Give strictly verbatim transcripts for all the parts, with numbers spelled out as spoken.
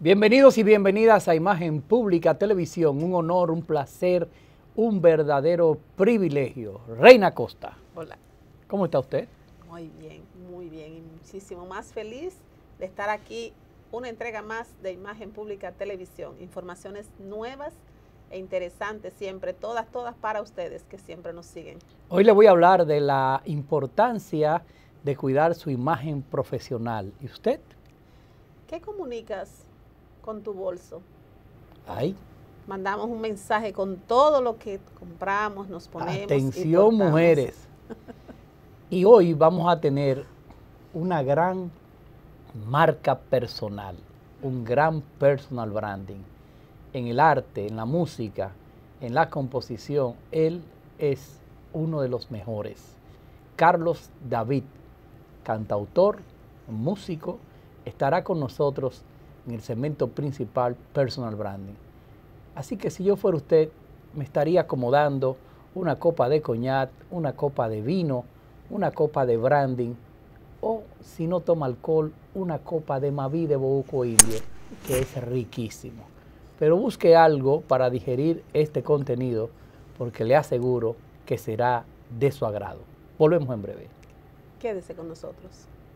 Bienvenidos y bienvenidas a Imagen Pública Televisión. Un honor, un placer, un verdadero privilegio. Reina Costa. Hola. ¿Cómo está usted? Muy bien, muy bien y muchísimo más feliz de estar aquí. Una entrega más de Imagen Pública Televisión. Informaciones nuevas e interesantes siempre, todas, todas para ustedes que siempre nos siguen. Hoy le voy a hablar de la importancia de cuidar su imagen profesional. ¿Y usted? ¿Qué comunicas con tu bolso? Ay. Mandamos un mensaje con todo lo que compramos, nos ponemos. Atención, y mujeres. Y hoy vamos a tener una gran marca personal, un gran personal branding. En el arte, en la música, en la composición, él es uno de los mejores. Carlos David, cantautor, músico, estará con nosotros en el segmento principal Personal Branding. Así que si yo fuera usted, me estaría acomodando una copa de coñac, una copa de vino, una copa de branding, o si no toma alcohol, una copa de Maví de Bobuco Indio, que es riquísimo. Pero busque algo para digerir este contenido, porque le aseguro que será de su agrado. Volvemos en breve. Quédese con nosotros.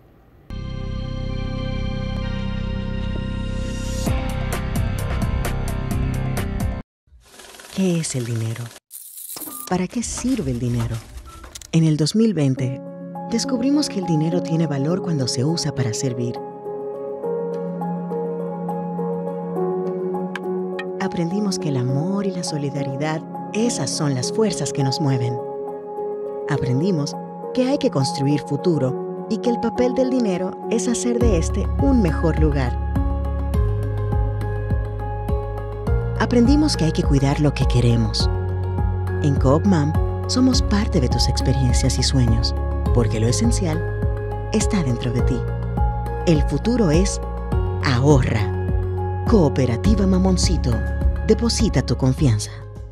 ¿Qué es el dinero? ¿Para qué sirve el dinero? En el dos mil veinte, descubrimos que el dinero tiene valor cuando se usa para servir. Aprendimos que el amor y la solidaridad, esas son las fuerzas que nos mueven. Aprendimos que hay que construir futuro y que el papel del dinero es hacer de este un mejor lugar. Aprendimos que hay que cuidar lo que queremos. En Coop Mam somos parte de tus experiencias y sueños, porque lo esencial está dentro de ti. El futuro es ahorra. Cooperativa Mamoncito. Deposita tu confianza.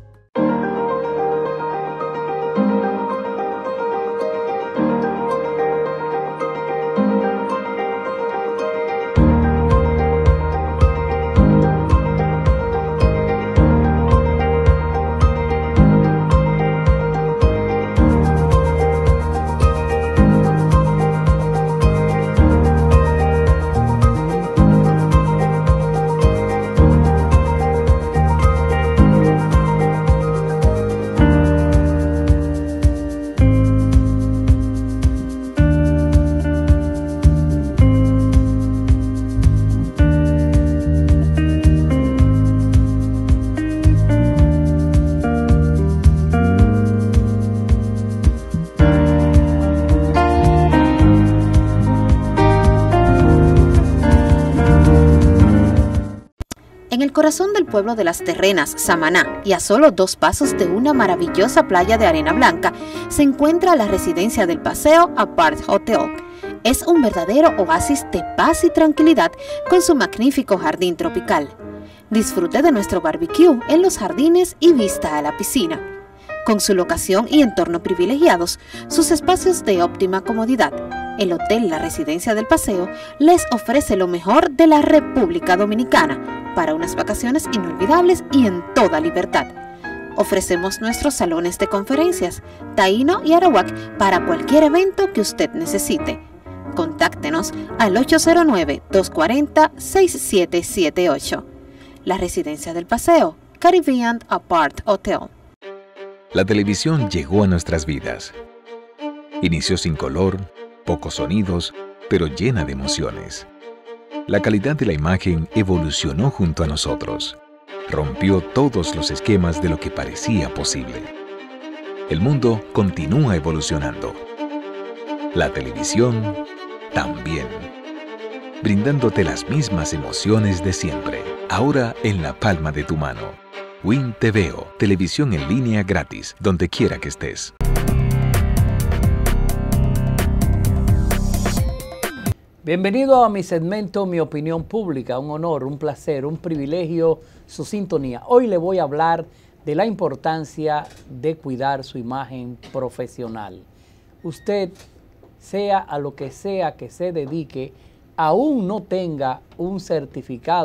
En el corazón del pueblo de Las Terrenas, Samaná, y a solo dos pasos de una maravillosa playa de arena blanca, se encuentra la residencia del Paseo Apart Hotel. Es un verdadero oasis de paz y tranquilidad con su magnífico jardín tropical. Disfrute de nuestro barbecue en los jardines y vista a la piscina. Con su locación y entorno privilegiados, sus espacios de óptima comodidad, el Hotel La Residencia del Paseo les ofrece lo mejor de la República Dominicana para unas vacaciones inolvidables y en toda libertad. Ofrecemos nuestros salones de conferencias, Taíno y Arawak para cualquier evento que usted necesite. Contáctenos al ocho cero nueve, dos cuatro cero, seis siete siete ocho. La Residencia del Paseo, Caribbean Apart Hotel. La televisión llegó a nuestras vidas. Inició sin color, pocos sonidos, pero llena de emociones. La calidad de la imagen evolucionó junto a nosotros. Rompió todos los esquemas de lo que parecía posible. El mundo continúa evolucionando. La televisión también. Brindándote las mismas emociones de siempre, ahora en la palma de tu mano. Win T V O, televisión en línea gratis, donde quiera que estés. Bienvenido a mi segmento Mi Opinión Pública. Un honor, un placer, un privilegio su sintonía. Hoy le voy a hablar de la importancia de cuidar su imagen profesional. Usted, sea a lo que sea que se dedique, aún no tenga un certificado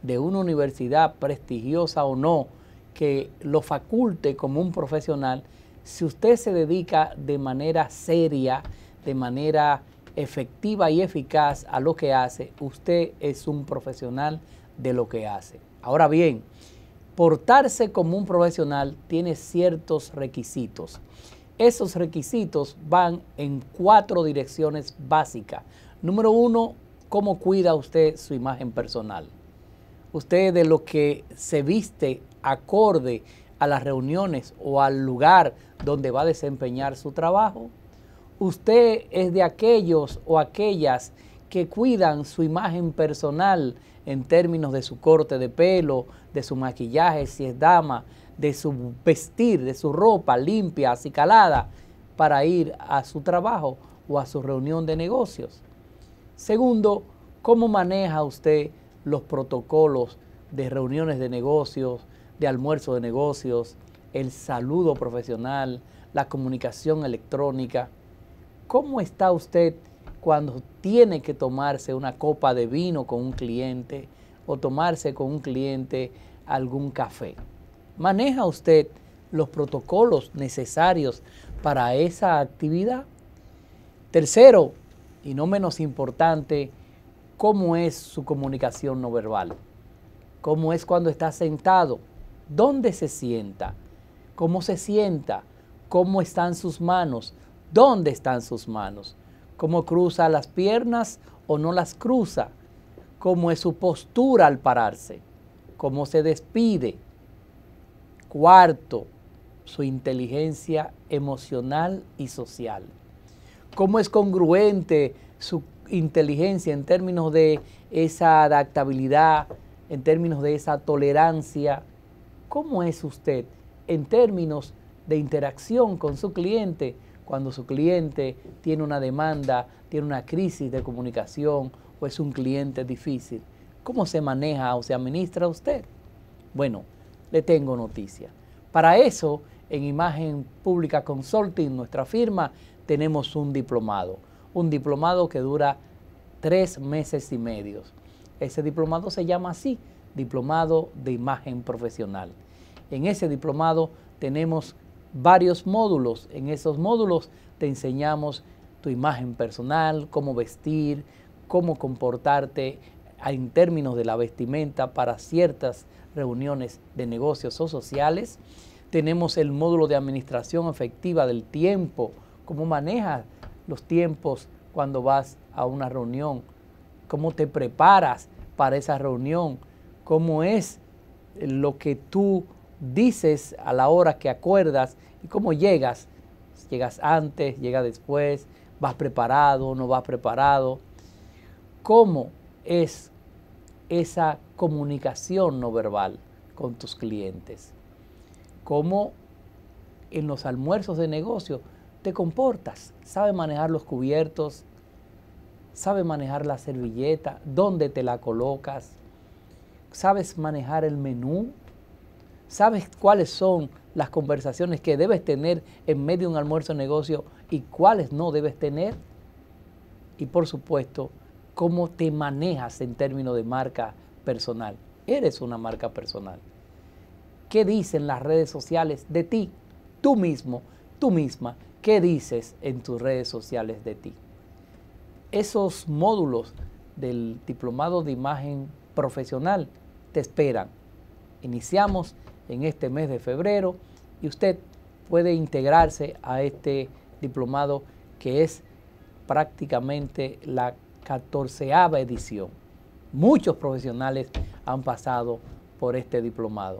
de una universidad prestigiosa o no, que lo faculte como un profesional, si usted se dedica de manera seria, de manera efectiva y eficaz a lo que hace, usted es un profesional de lo que hace. Ahora bien, portarse como un profesional tiene ciertos requisitos. Esos requisitos van en cuatro direcciones básicas. Número uno, ¿cómo cuida usted su imagen personal? Usted de lo que se viste acorde a las reuniones o al lugar donde va a desempeñar su trabajo. Usted es de aquellos o aquellas que cuidan su imagen personal en términos de su corte de pelo, de su maquillaje si es dama, de su vestir, de su ropa limpia, acicalada para ir a su trabajo o a su reunión de negocios. Segundo, ¿cómo maneja usted los protocolos de reuniones de negocios, de almuerzo de negocios, el saludo profesional, la comunicación electrónica? ¿Cómo está usted cuando tiene que tomarse una copa de vino con un cliente o tomarse con un cliente algún café? ¿Maneja usted los protocolos necesarios para esa actividad? Tercero, y no menos importante, ¿cómo es su comunicación no verbal? ¿Cómo es cuando está sentado? ¿Dónde se sienta? ¿Cómo se sienta? ¿Cómo están sus manos? ¿Dónde están sus manos? ¿Cómo cruza las piernas o no las cruza? ¿Cómo es su postura al pararse? ¿Cómo se despide? Cuarto, su inteligencia emocional y social. ¿Cómo es congruente su inteligencia en términos de esa adaptabilidad, en términos de esa tolerancia? ¿Cómo es usted en términos de interacción con su cliente cuando su cliente tiene una demanda, tiene una crisis de comunicación o es un cliente difícil? ¿Cómo se maneja o se administra usted? Bueno, le tengo noticia. Para eso, en Imagen Pública Consulting, nuestra firma, tenemos un diplomado. Un diplomado que dura tres meses y medio. Ese diplomado se llama así, Diplomado de Imagen Profesional. En ese diplomado tenemos varios módulos. En esos módulos te enseñamos tu imagen personal, cómo vestir, cómo comportarte en términos de la vestimenta para ciertas reuniones de negocios o sociales. Tenemos el módulo de administración efectiva del tiempo, cómo manejas los tiempos cuando vas a una reunión, cómo te preparas para esa reunión, cómo es lo que tú dices a la hora que acuerdas y cómo llegas. Llegas antes, llegas después, vas preparado, no vas preparado. ¿Cómo es esa comunicación no verbal con tus clientes? ¿Cómo en los almuerzos de negocio te comportas? ¿Sabes manejar los cubiertos? ¿Sabes manejar la servilleta? ¿Dónde te la colocas? ¿Sabes manejar el menú? ¿Sabes cuáles son las conversaciones que debes tener en medio de un almuerzo de negocio y cuáles no debes tener? Y por supuesto, ¿cómo te manejas en términos de marca personal? Eres una marca personal. ¿Qué dicen las redes sociales de ti? Tú mismo, tú misma, ¿qué dices en tus redes sociales de ti? Esos módulos del Diplomado de Imagen Profesional te esperan. Iniciamos en este mes de febrero y usted puede integrarse a este diplomado que es prácticamente la catorceava edición. Muchos profesionales han pasado por este diplomado.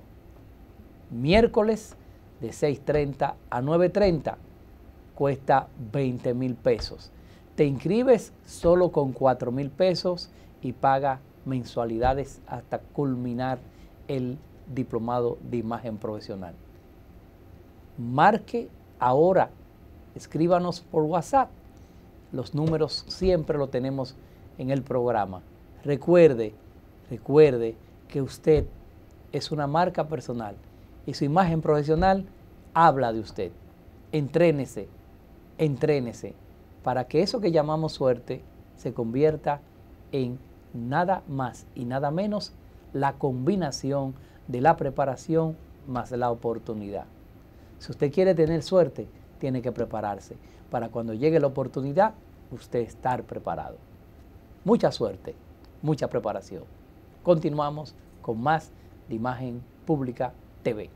Miércoles de seis treinta a nueve treinta cuesta veinte mil pesos. Te inscribes solo con cuatro mil pesos y paga mensualidades hasta culminar el diplomado de imagen profesional. Marque ahora, escríbanos por WhatsApp. Los números siempre lo tenemos en el programa. Recuerde, recuerde que usted es una marca personal y su imagen profesional habla de usted. Entrénese, entrénese para que eso que llamamos suerte se convierta en nada más y nada menos la combinación de la preparación más la oportunidad. Si usted quiere tener suerte, tiene que prepararse para cuando llegue la oportunidad, usted estar preparado. Mucha suerte, mucha preparación. Continuamos con más de Imagen Pública T V.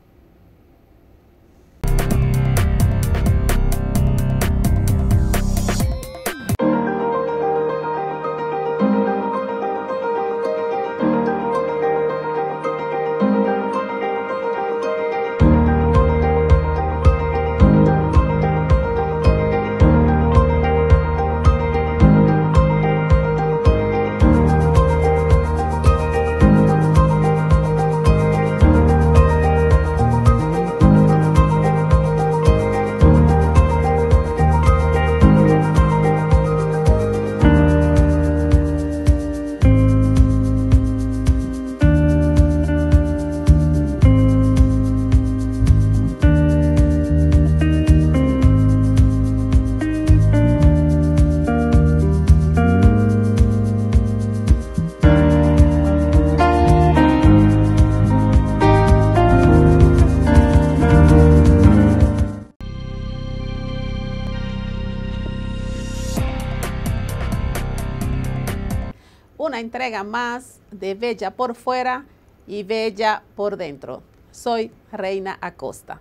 Una entrega más de Bella por fuera y Bella por dentro. Soy Reina Acosta.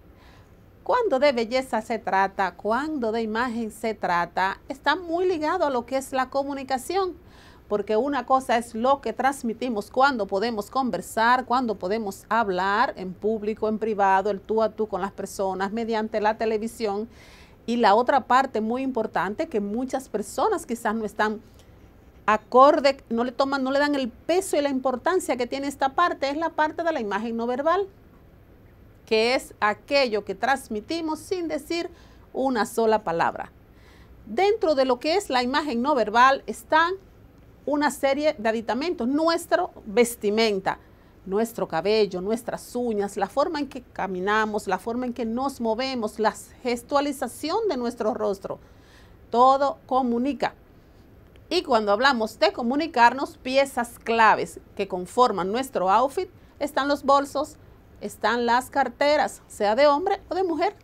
Cuando de belleza se trata, cuando de imagen se trata, está muy ligado a lo que es la comunicación, porque una cosa es lo que transmitimos cuando podemos conversar, cuando podemos hablar en público, en privado, el tú a tú con las personas mediante la televisión, y la otra parte muy importante que muchas personas quizás no están acorde, no le toman, no le dan el peso y la importancia que tiene esta parte, es la parte de la imagen no verbal, que es aquello que transmitimos sin decir una sola palabra. Dentro de lo que es la imagen no verbal están una serie de aditamentos, nuestra vestimenta, nuestro cabello, nuestras uñas, la forma en que caminamos, la forma en que nos movemos, la gestualización de nuestro rostro, todo comunica. Y cuando hablamos de comunicarnos, piezas claves que conforman nuestro outfit, están los bolsos, están las carteras, sea de hombre o de mujer.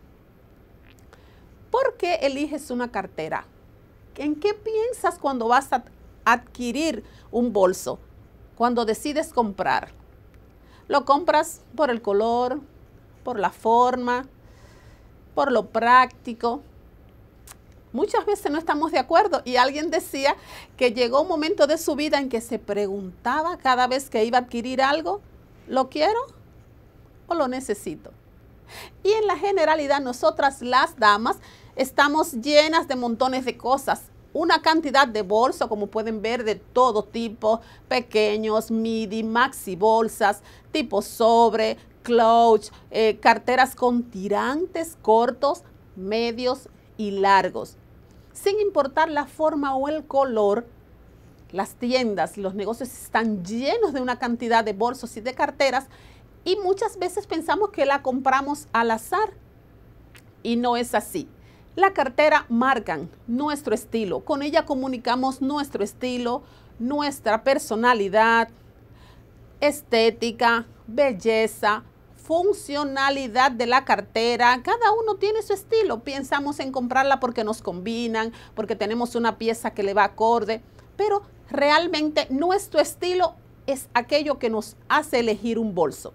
¿Por qué eliges una cartera? ¿En qué piensas cuando vas a adquirir un bolso? Cuando decides comprar. ¿Lo compras por el color, por la forma, por lo práctico? Muchas veces no estamos de acuerdo y alguien decía que llegó un momento de su vida en que se preguntaba cada vez que iba a adquirir algo, ¿lo quiero o lo necesito? Y en la generalidad nosotras las damas estamos llenas de montones de cosas, una cantidad de bolsos, como pueden ver, de todo tipo, pequeños, midi, maxi bolsas, tipo sobre, clutch, eh, carteras con tirantes cortos, medios y largos. Sin importar la forma o el color, las tiendas, los negocios están llenos de una cantidad de bolsos y de carteras y muchas veces pensamos que la compramos al azar y no es así. La cartera marcan nuestro estilo, con ella comunicamos nuestro estilo, nuestra personalidad, estética, belleza, funcionalidad de la cartera. Cada uno tiene su estilo. Pensamos en comprarla porque nos combinan, porque tenemos una pieza que le va acorde, pero realmente nuestro estilo es aquello que nos hace elegir un bolso.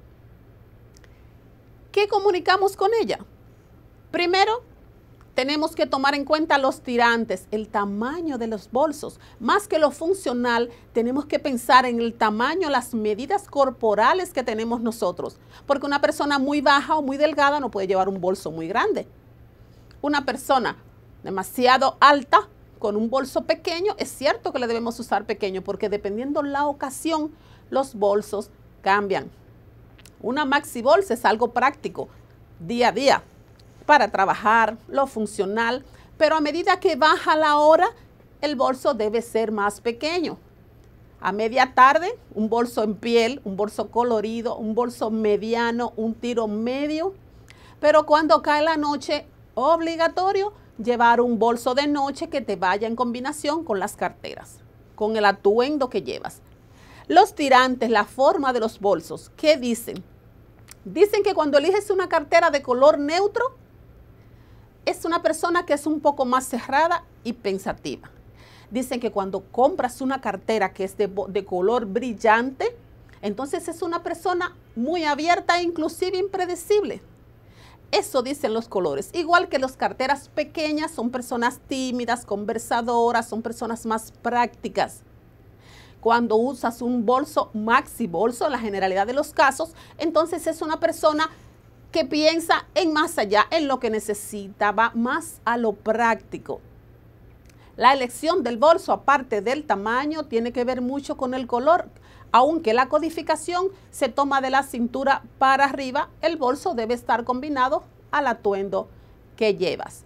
¿Qué comunicamos con ella? Primero, tenemos que tomar en cuenta los tirantes, el tamaño de los bolsos. Más que lo funcional, tenemos que pensar en el tamaño, las medidas corporales que tenemos nosotros. Porque una persona muy baja o muy delgada no puede llevar un bolso muy grande. Una persona demasiado alta con un bolso pequeño, es cierto que le debemos usar pequeño porque dependiendo la ocasión, los bolsos cambian. Una maxi bolsa es algo práctico, día a día, para trabajar, lo funcional, pero a medida que baja la hora, el bolso debe ser más pequeño. A media tarde, un bolso en piel, un bolso colorido, un bolso mediano, un tiro medio, pero cuando cae la noche, obligatorio llevar un bolso de noche que te vaya en combinación con las carteras, con el atuendo que llevas. Los tirantes, la forma de los bolsos, ¿qué dicen? Dicen que cuando eliges una cartera de color neutro, es una persona que es un poco más cerrada y pensativa. Dicen que cuando compras una cartera que es de, de color brillante, entonces es una persona muy abierta e inclusive impredecible. Eso dicen los colores. Igual que las carteras pequeñas son personas tímidas, conversadoras, son personas más prácticas. Cuando usas un bolso maxi bolso, en la generalidad de los casos, entonces es una persona que piensa en más allá, en lo que necesita, va más a lo práctico. La elección del bolso, aparte del tamaño, tiene que ver mucho con el color. Aunque la codificación se toma de la cintura para arriba, el bolso debe estar combinado al atuendo que llevas.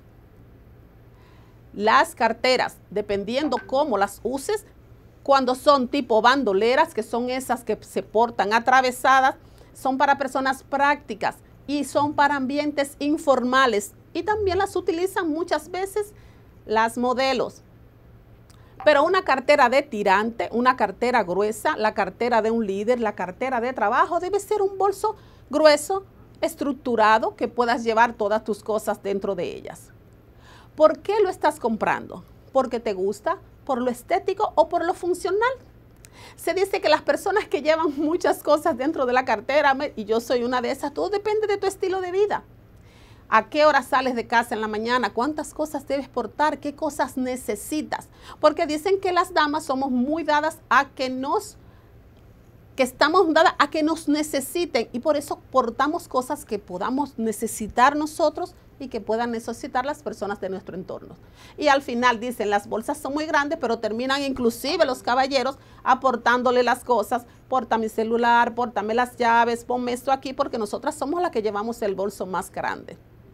Las carteras, dependiendo cómo las uses, cuando son tipo bandoleras, que son esas que se portan atravesadas, son para personas prácticas y son para ambientes informales. Y también las utilizan muchas veces las modelos. Pero una cartera de tirante, una cartera gruesa, la cartera de un líder, la cartera de trabajo, debe ser un bolso grueso, estructurado, que puedas llevar todas tus cosas dentro de ellas. ¿Por qué lo estás comprando? ¿Porque te gusta? ¿Por lo estético o por lo funcional? Se dice que las personas que llevan muchas cosas dentro de la cartera, y yo soy una de esas, todo depende de tu estilo de vida. ¿A qué hora sales de casa en la mañana? ¿Cuántas cosas debes portar? ¿Qué cosas necesitas? Porque dicen que las damas somos muy dadas a que nos, que estamos dadas a que nos necesiten y por eso portamos cosas que podamos necesitar nosotros y que puedan necesitar las personas de nuestro entorno. Y al final dicen, las bolsas son muy grandes, pero terminan inclusive los caballeros aportándole las cosas. Porta mi celular, pórtame las llaves, ponme esto aquí, porque nosotras somos las que llevamos el bolso más grande.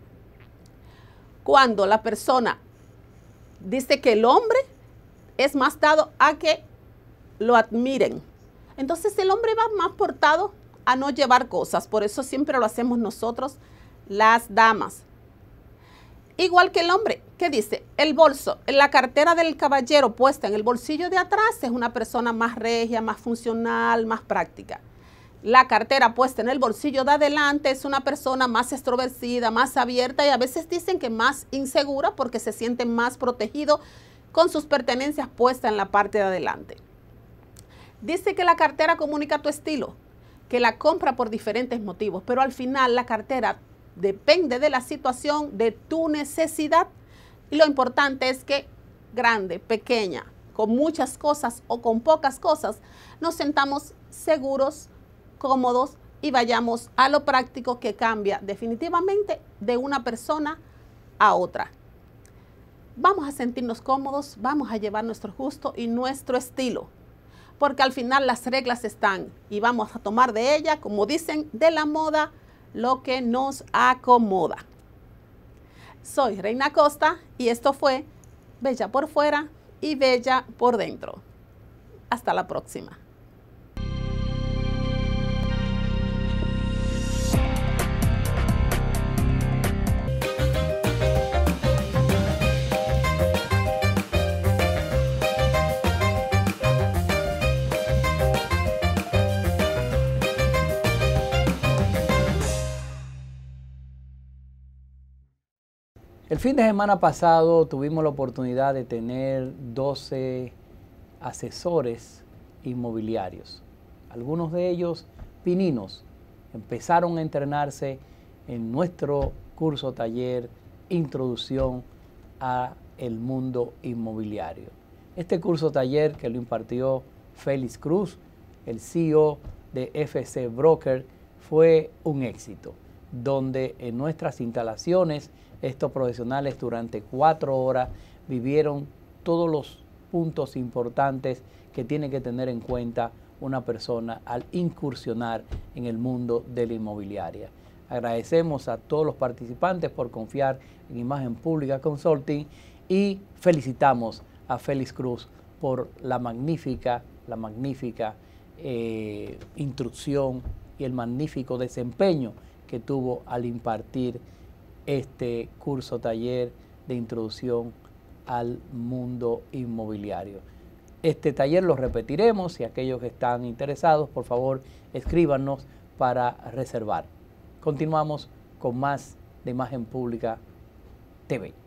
Cuando la persona dice que el hombre es más dado a que lo admiren, entonces el hombre va más portado a no llevar cosas. Por eso siempre lo hacemos nosotros, las damas. Igual que el hombre, ¿qué dice? El bolso, la cartera del caballero puesta en el bolsillo de atrás es una persona más regia, más funcional, más práctica. La cartera puesta en el bolsillo de adelante es una persona más extrovertida, más abierta y a veces dicen que más insegura porque se siente más protegido con sus pertenencias puestas en la parte de adelante. Dice que la cartera comunica tu estilo, que la compra por diferentes motivos, pero al final la cartera depende de la situación, de tu necesidad y lo importante es que grande, pequeña, con muchas cosas o con pocas cosas, nos sentamos seguros, cómodos y vayamos a lo práctico que cambia definitivamente de una persona a otra. Vamos a sentirnos cómodos, vamos a llevar nuestro gusto y nuestro estilo, porque al final las reglas están y vamos a tomar de ella, como dicen, de la moda, lo que nos acomoda. Soy Reina Costa y esto fue Bella por fuera y Bella por dentro. Hasta la próxima. El fin de semana pasado tuvimos la oportunidad de tener doce asesores inmobiliarios. Algunos de ellos pininos empezaron a entrenarse en nuestro curso taller Introducción a el Mundo Inmobiliario. Este curso taller que lo impartió Félix Cruz, el C E O de F C Broker, fue un éxito, donde en nuestras instalaciones estos profesionales durante cuatro horas vivieron todos los puntos importantes que tiene que tener en cuenta una persona al incursionar en el mundo de la inmobiliaria. Agradecemos a todos los participantes por confiar en Imagen Pública Consulting y felicitamos a Félix Cruz por la magnífica, la magnífica eh, instrucción y el magnífico desempeño que tuvo al impartir este curso taller de introducción al mundo inmobiliario. Este taller lo repetiremos y aquellos que están interesados, por favor, escríbanos para reservar. Continuamos con más de Imagen Pública T V.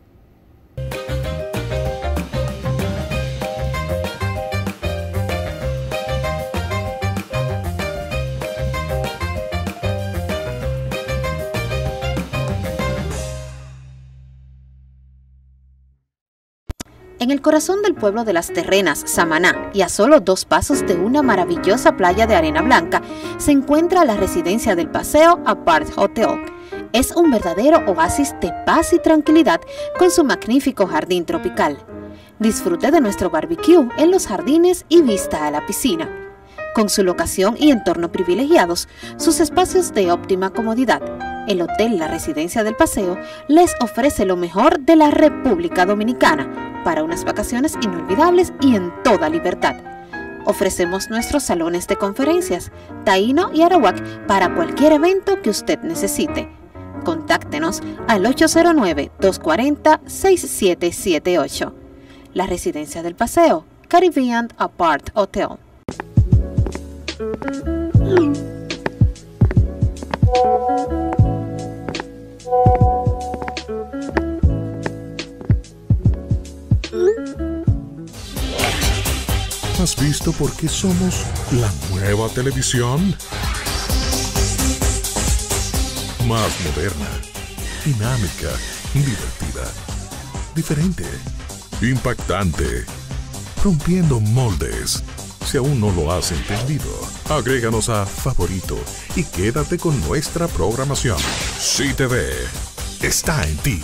En el corazón del pueblo de Las Terrenas, Samaná, y a solo dos pasos de una maravillosa playa de arena blanca, se encuentra la residencia del Paseo Apart Hotel. Es un verdadero oasis de paz y tranquilidad con su magnífico jardín tropical. Disfrute de nuestro barbecue en los jardines y vista a la piscina. Con su locación y entorno privilegiados, sus espacios de óptima comodidad, el Hotel La Residencia del Paseo les ofrece lo mejor de la República Dominicana para unas vacaciones inolvidables y en toda libertad. Ofrecemos nuestros salones de conferencias, Taíno y Arawak para cualquier evento que usted necesite. Contáctenos al ocho cero nueve, dos cuatro cero, seis siete siete ocho. La Residencia del Paseo, Caribbean Apart Hotel. ¿Has visto por qué somos la nueva televisión? Más moderna, dinámica, divertida, diferente, impactante, rompiendo moldes. Si aún no lo has entendido, agréganos a favorito y quédate con nuestra programación. Sí T V está en ti.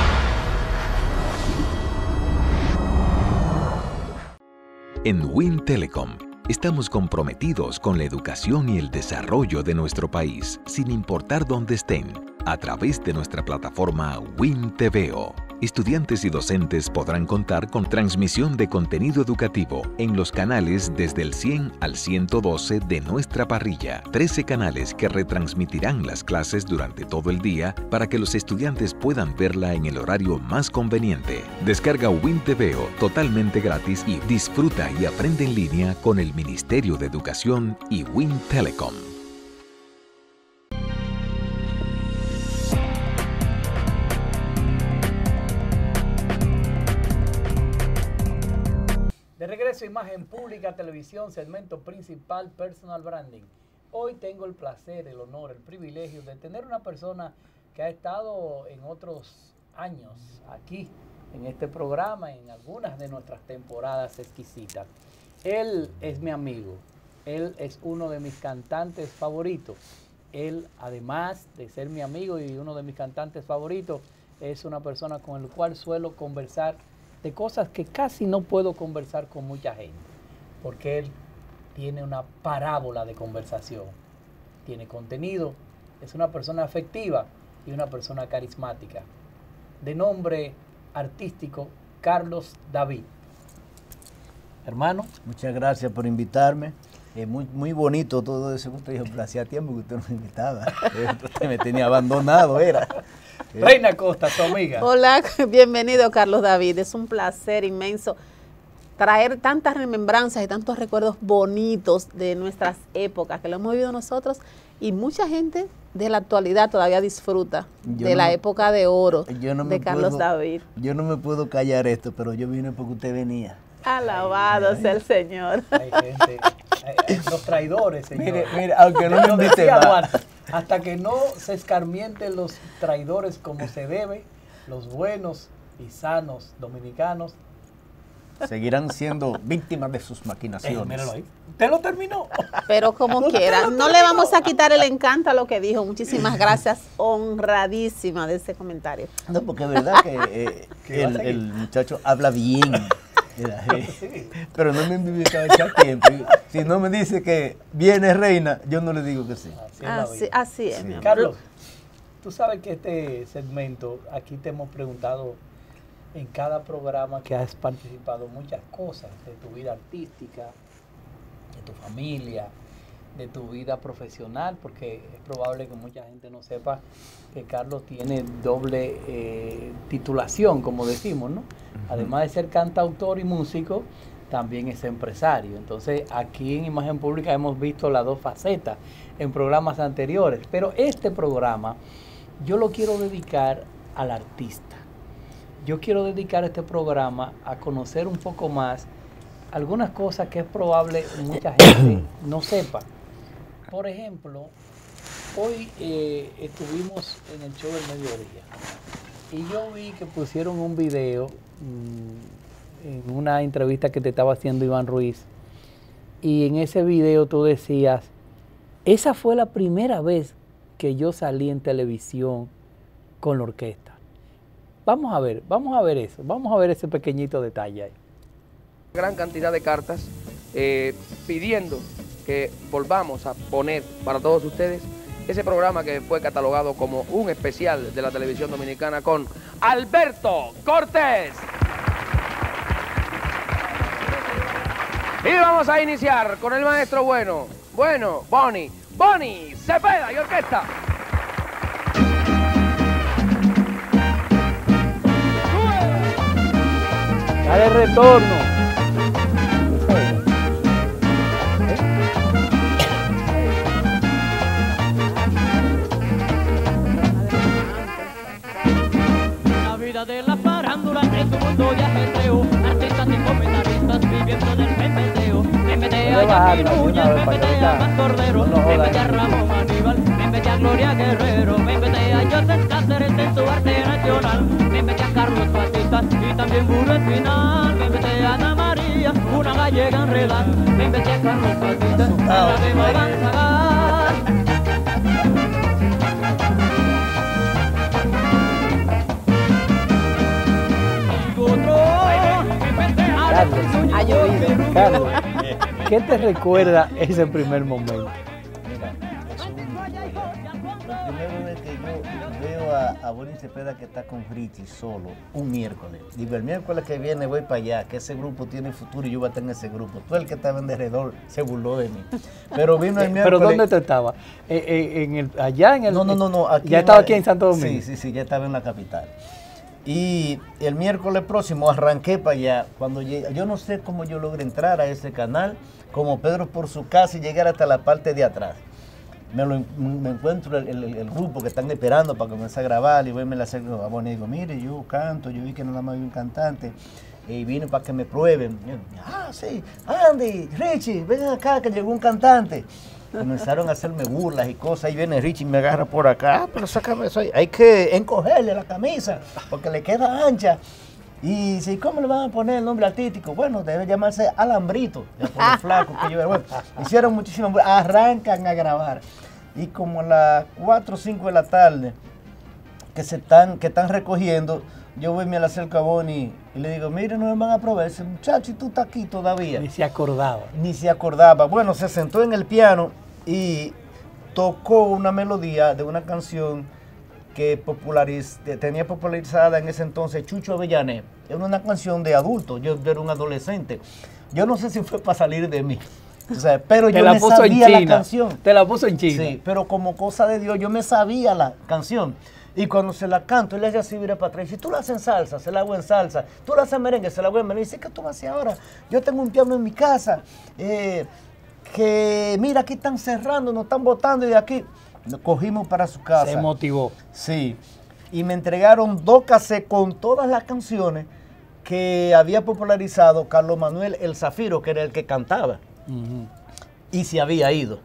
En Win Telecom estamos comprometidos con la educación y el desarrollo de nuestro país, sin importar dónde estén, a través de nuestra plataforma Win T V O. Estudiantes y docentes podrán contar con transmisión de contenido educativo en los canales desde el cien al ciento doce de nuestra parrilla. trece canales que retransmitirán las clases durante todo el día para que los estudiantes puedan verla en el horario más conveniente. Descarga Win T V O totalmente gratis y disfruta y aprende en línea con el Ministerio de Educación y Win Telecom. De regreso a Imagen Pública Televisión, segmento principal, Personal Branding. Hoy tengo el placer, el honor, el privilegio de tener una persona que ha estado en otros años aquí, en este programa, en algunas de nuestras temporadas exquisitas. Él es mi amigo, él es uno de mis cantantes favoritos. Él, además de ser mi amigo y uno de mis cantantes favoritos, es una persona con la cual suelo conversar de cosas que casi no puedo conversar con mucha gente, porque él tiene una parábola de conversación, tiene contenido, es una persona afectiva y una persona carismática. De nombre artístico, Carlos David. Hermano. Muchas gracias por invitarme. Es muy, muy bonito todo eso que usted dijo, pero hacía tiempo que usted no me invitaba. Usted me tenía abandonado, era. Reina Costa, su amiga. Hola, bienvenido Carlos David. Es un placer inmenso traer tantas remembranzas y tantos recuerdos bonitos de nuestras épocas que lo hemos vivido nosotros y mucha gente de la actualidad todavía disfruta yo de no, la época de oro no de Carlos puedo, David. Yo no me puedo callar esto, pero yo vine porque usted venía. Alabado ay, sea el Señor. Hay gente, hay, hay los traidores, señor. Mire, mire, aunque no me invite más. Hasta que no se escarmienten los traidores como se debe, los buenos y sanos dominicanos seguirán siendo víctimas de sus maquinaciones. Eh, míralo ahí. ¿Usted lo terminó? Pero como quiera, no le vamos a quitar el encanto a lo que dijo. Muchísimas gracias, honradísima de ese comentario. No, porque es verdad que eh, el, el muchacho habla bien. Mira, eh, pero no me invita a echar tiempo. Si no me dice que viene reina, yo no le digo que sí. Así es, así, así es sí. mi amor. Carlos, tú sabes que este segmento, aquí te hemos preguntado en cada programa que has participado muchas cosas de tu vida artística, de tu familia, de tu vida profesional, porque es probable que mucha gente no sepa que Carlos tiene doble eh, titulación, como decimos, ¿no? Uh-huh. Además de ser cantautor y músico, también es empresario. Entonces, aquí en Imagen Pública hemos visto las dos facetas en programas anteriores, pero este programa yo lo quiero dedicar al artista. Yo quiero dedicar este programa a conocer un poco más algunas cosas que es probable mucha gente no sepa. Por ejemplo, hoy eh, estuvimos en el show del mediodía y yo vi que pusieron un video mmm, en una entrevista que te estaba haciendo Iván Ruiz, y en ese video tú decías, esa fue la primera vez que yo salí en televisión con la orquesta. Vamos a ver, vamos a ver eso, vamos a ver ese pequeñito detalle ahí. Gran cantidad de cartas eh, pidiendo que volvamos a poner para todos ustedes ese programa que fue catalogado como un especial de la televisión dominicana con Alberto Cortés. Y vamos a iniciar con el maestro bueno, bueno, Boni, Boni Cepeda y orquesta. Dale retorno. La vida de la farándula es un mundo de ajetreo, artistas y comentaristas viviendo del pepeteo. Me mete a Jackie Núñez, me mete a Más Cordero, me mete a Ramón Aníbal, me mete a Gloria Guerrero, me mete a Joseph Cáceres en su arte nacional, me mete a Carlos Batista y también Burro Espinal, me mete a Ana María, una gallega enredada, me mete a Carlos Batista, a la de Mabanzagar. Carlos, Carlos, ¿qué te recuerda ese primer momento? Mira, eso es un La primera vez que yo veo a, a Boni Cepeda que está con Richie solo, un miércoles. Digo, el miércoles que viene voy para allá, que ese grupo tiene futuro y yo voy a estar en ese grupo. Tú el que estaba en derredor se burló de mí. Pero vino el miércoles. ¿Pero dónde tú estabas? ¿En, en el, allá en el...? No, no, no. no aquí ¿Ya estaba aquí en Santo Domingo? Sí, sí, sí, ya estaba en la capital. Y el miércoles próximo arranqué para allá. Cuando llegué, yo no sé cómo yo logré entrar a ese canal, como Pedro por su casa, y llegar hasta la parte de atrás. Me, lo, me encuentro el, el, el grupo que están esperando para comenzar a grabar, y voy me la acerco a Boni y digo, mire, yo canto, yo vi que nada más hay un cantante, y vine para que me prueben. Y yo, ah, sí, Andy, Richie, ven acá que llegó un cantante. Comenzaron a hacerme burlas y cosas. Ahí viene Richie y me agarra por acá. Ah, pero sácame eso ahí. Hay que encogerle la camisa porque le queda ancha. Y si, ¿cómo le van a poner el nombre artístico? Bueno, debe llamarse Alambrito. Ya por lo flaco que yo. Bueno, hicieron muchísimas burlas. Arrancan a grabar. Y como a las cuatro o cinco de la tarde, que se están, que están recogiendo, yo voy, me la acerco a Boni y le digo, mire, no me van a probar. Ese muchacho, y tú estás aquí todavía. Ni se acordaba. Ni se acordaba. Bueno, se sentó en el piano y tocó una melodía de una canción que populariz, tenía popularizada en ese entonces Chucho Avellané. Era una canción de adulto, yo, yo era un adolescente. Yo no sé si fue para salir de mí, o sea, pero Te yo la me puso sabía en la China. canción. Te la puso en China. Sí, pero como cosa de Dios, yo me sabía la canción. Y cuando se la canto, él le hace así, mira para atrás. Y si tú la haces en salsa, se la hago en salsa. Tú la haces en merengue, se la hago en merengue. Y dice, ¿qué tú vas a hacer ahora? Yo tengo un piano en mi casa. Eh, que mira, aquí están cerrando, nos están botando y de aquí. Nos cogimos para su casa. Se motivó. Sí. Y me entregaron dos cassettes con todas las canciones que había popularizado Carlos Manuel El Zafiro, que era el que cantaba. Uh-huh. Y se había ido.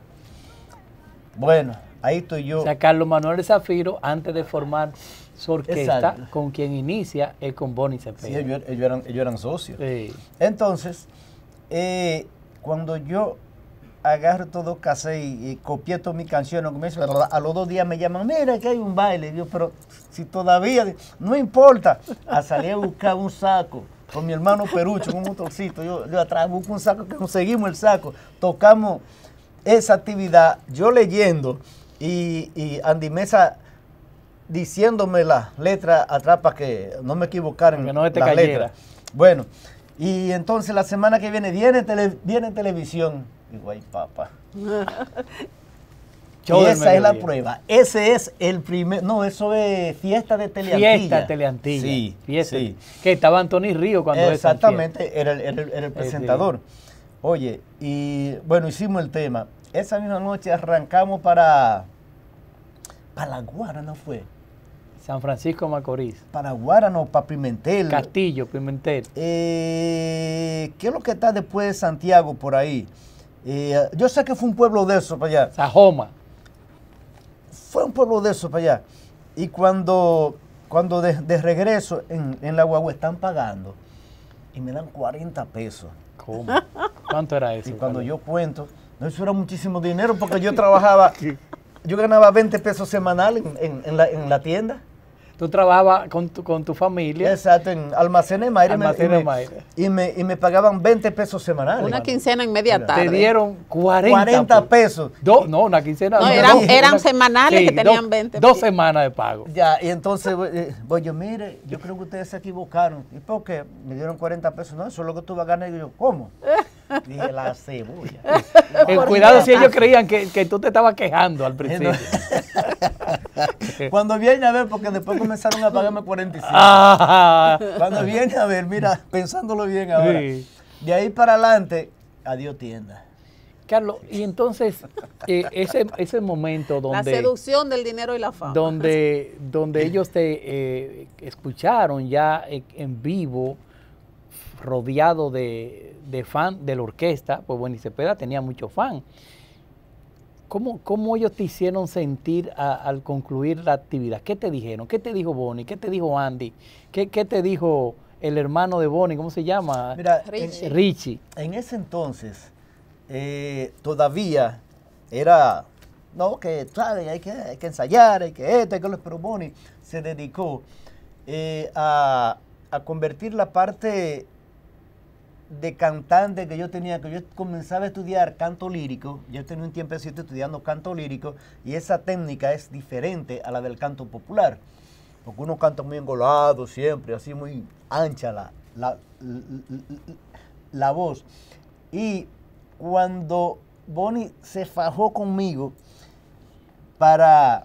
Bueno, ahí estoy yo. O sea, Carlos Manuel El Zafiro, antes de formar su orquesta, exacto, con quien inicia es con Boni Cepeda. Sí, ellos, ellos, eran, ellos eran socios. Sí. Entonces, eh, cuando yo agarro todo cassette y, y copié todas mis canciones, comienzo, a, a los dos días me llaman, mira que hay un baile. Yo, pero si todavía, no importa. A salir a buscar un saco con mi hermano Perucho, un motorcito. Yo, yo atrás busco un saco, que conseguimos el saco. Tocamos esa actividad, yo leyendo y, y Andy Mesa diciéndome las letras atrás para que no me equivocara en no te las cayera. letras. Bueno, y entonces la semana que viene viene, tele, viene televisión. Digo, ay, papá. Show y del esa es la mediodía. prueba. Ese es el primer, no, eso es fiesta de Teleantilla. Fiesta Teleantilla. Sí, Fiesta. sí. Que estaba Anthony Río cuando esa fiesta. Exactamente, era, el- era el- era el presentador. Oye, y bueno, hicimos el tema. Esa misma noche arrancamos para, para La Guarana, fue. San Francisco de Macorís. Para Guarana o para Pimentel. Castillo, Pimentel. Eh, ¿Qué es lo que está después de Santiago por ahí? Eh, yo sé que fue un pueblo de eso para allá. Sajoma. Fue un pueblo de eso para allá. Y cuando, cuando de, de regreso en, en la guagua están pagando y me dan cuarenta pesos. ¿Cómo? ¿Cuánto era eso? Y cuando yo cuento, no, eso era muchísimo dinero porque yo trabajaba, yo ganaba veinte pesos semanal en, en, en, la, en la tienda. Tú trabajabas con tu, con tu familia. Exacto, en Almacenes Mayre. Almacenes y, me, Mayre. y, me, y me pagaban veinte pesos semanales. Una quincena en media tarde. Te dieron cuarenta, cuarenta pesos. Do, no, una quincena. No, no, eran, no, eran una- semanales sí, que tenían dos- veinte. Dos semanas de pago. Ya, y entonces, eh, voy yo, mire, yo creo que ustedes se equivocaron. ¿Y por qué? Me dieron cuarenta pesos. No, eso es lo que tú vas a ganar. Y yo, ¿cómo? Dije, la cebolla. Eh, cuidado si ellos creían que, que tú te estabas quejando al principio. Cuando viene a ver, porque después comenzaron a pagarme cuarenta y cinco. Ah. Cuando viene a ver, mira, pensándolo bien ahora. Sí. De ahí para adelante, adiós tienda. Carlos, y entonces eh, ese, ese momento La donde, seducción del dinero y la fama. donde, donde ellos te eh, escucharon ya en, en vivo, rodeado de, de fan de la orquesta, pues Boni Cepeda tenía muchos fans. ¿Cómo, ¿Cómo ellos te hicieron sentir a- al concluir la actividad? ¿Qué te dijeron? ¿Qué te dijo Boni? ¿Qué te dijo Andy? ¿Qué, qué te dijo el hermano de Boni? ¿Cómo se llama? Mira, Richie. en- Richie. En ese entonces, eh, todavía era, no, que ¿sabes? Hay, que hay que ensayar, hay que esto, hay que lo, pero Boni se dedicó eh, a, a convertir la parte de cantante que yo tenía, que yo comenzaba a estudiar canto lírico. Yo tenía un tiempecito estudiando canto lírico y esa técnica es diferente a la del canto popular, porque uno canta muy engolado siempre, así muy ancha la, la, la, la voz. Y cuando Boni se fajó conmigo para,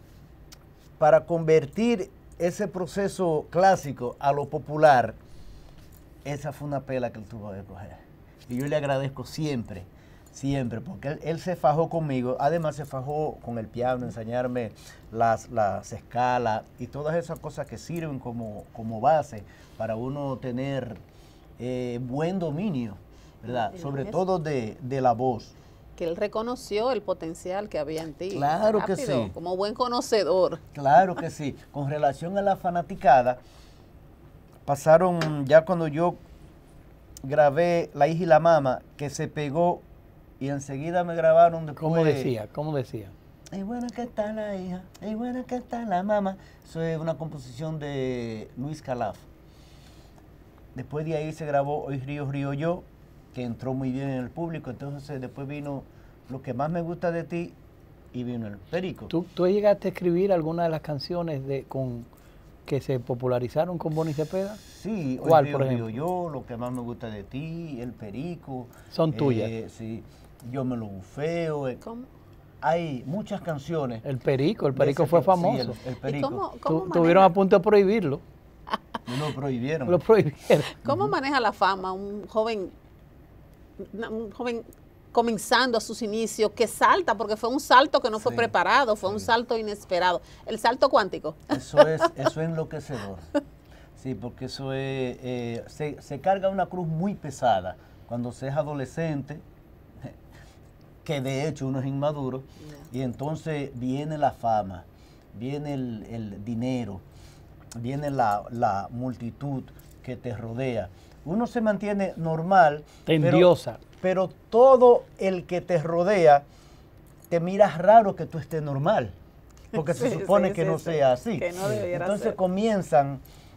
para convertir ese proceso clásico a lo popular, esa fue una pela que él tuvo que coger. Y yo le agradezco siempre, siempre, porque él, él se fajó conmigo. Además se fajó con el piano, enseñarme las, las escalas y todas esas cosas que sirven como, como base para uno tener eh, buen dominio, ¿verdad? Sobre todo de, de la voz. Que él reconoció el potencial que había en ti. Claro que Rápido, sí. Como buen conocedor. Claro que sí. Con relación a la fanaticada, pasaron ya cuando yo grabé La hija y la mama, que se pegó y enseguida me grabaron después. ¿Cómo decía? ¿Cómo decía? Es buena que está la hija, es buena que está la mama. Eso es una composición de Luis Calaf. Después de ahí se grabó Hoy Río, Río Yo, que entró muy bien en el público. Entonces después vino Lo que más me gusta de ti y vino El Perico. ¿Tú, tú llegaste a escribir alguna de las canciones de con que se popularizaron con Boni Cepeda? Sí, Hoy ¿Cuál, Río, por Río ejemplo? Yo, Lo que más me gusta de ti, El Perico. Son tuyas. Eh, sí, Yo me lo bufeo. eh. ¿Cómo? Hay muchas canciones. El Perico, el de Perico ese fue tipo. Sí, famoso. el, el ¿Y Perico. cómo, Tu- cómo Tuvieron maneja, a punto de prohibirlo. Me lo prohibieron. Lo prohibieron. cómo maneja la fama un joven, una- un joven comenzando a sus inicios, que salta, porque fue un salto que no fue Sí, preparado, fue un sí. salto inesperado. El salto cuántico. Eso es, eso es enloquecedor. Sí, porque eso es, eh, se, se carga una cruz muy pesada cuando se es adolescente, que de hecho uno es inmaduro, y entonces viene la fama, viene el, el dinero, viene la, la multitud que te rodea. Uno se mantiene normal, Te pero- endiosa. pero todo el que te rodea te mira raro que tú estés normal, porque se Sí, supone sí, que sí, no sí. sea así. Que no debiera Entonces ser. comienzan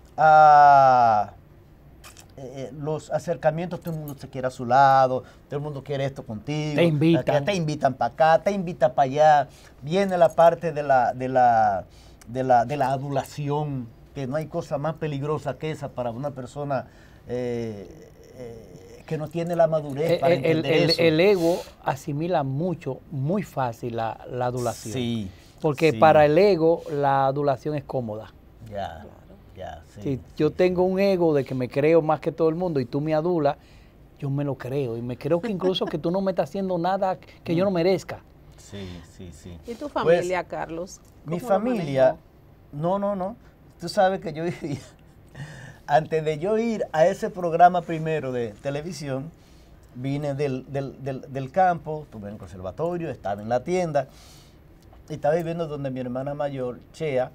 a eh, los acercamientos, todo el mundo se quiere a su lado, todo el mundo quiere esto contigo, Te invitan. te invitan para acá, te invitan para allá, viene la parte de la, de la, de la, de la adulación, que no hay cosa más peligrosa que esa para una persona eh, eh, que no tiene la madurez Eh, para eh, el, entender el- eso. el ego asimila mucho, muy fácil la, la adulación. Sí, Porque sí. para el ego la adulación es cómoda. Ya, ya, sí. Si yo tengo un ego de que me creo más que todo el mundo y tú me adulas, yo me lo creo. Y me creo que incluso que tú no me estás haciendo nada que yo no merezca. Sí, sí, sí. ¿Y tu familia, Carlos? Mi ¿Cómo lo familia, manejó? no, no, no. Tú sabes que yo vivía, antes de yo ir a ese programa primero de televisión, vine del, del, del, del campo, estuve en el conservatorio, estaba en la tienda, y estaba viviendo donde mi hermana mayor, Chea,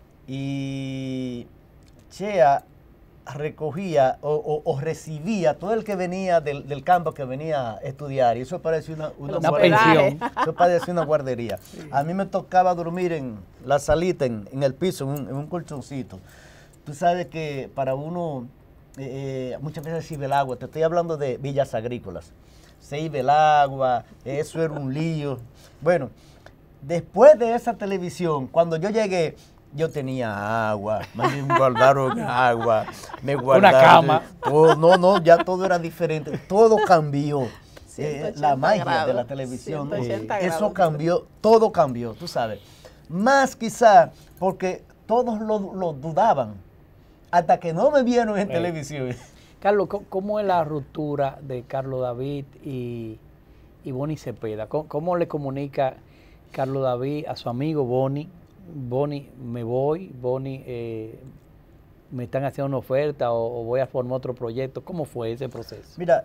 y Chea recogía o, o- o recibía todo el que venía del, del campo que venía a estudiar, y eso parecía una, una, Una guardería. pensión. Eso parecía una guardería. A mí me tocaba dormir en la salita, en, en el piso, en un, en un colchoncito. Tú sabes que para uno, eh, muchas veces se iba el agua, te estoy hablando de villas agrícolas, se iba el agua, eso era un lío. Bueno, después de esa televisión, cuando yo llegué, yo tenía agua, me guardaron agua, me guardaron cama. todo. No, no, ya todo era diferente, todo cambió. Eh, ciento ochenta la magia de grados, la televisión, ciento ochenta eh, eso grados. cambió, todo cambió, tú sabes. Más quizá porque todos lo, lo dudaban, hasta que no me vieron en Sí. televisión. Carlos, ¿cómo- ¿cómo es la ruptura de Carlos David y, y Bonnie Cepeda? ¿Cómo, cómo le comunica Carlos David a su amigo Bonnie? Bonnie, me voy, Bonnie, eh, me están haciendo una oferta o, o voy a formar otro proyecto. ¿Cómo fue ese proceso? Mira,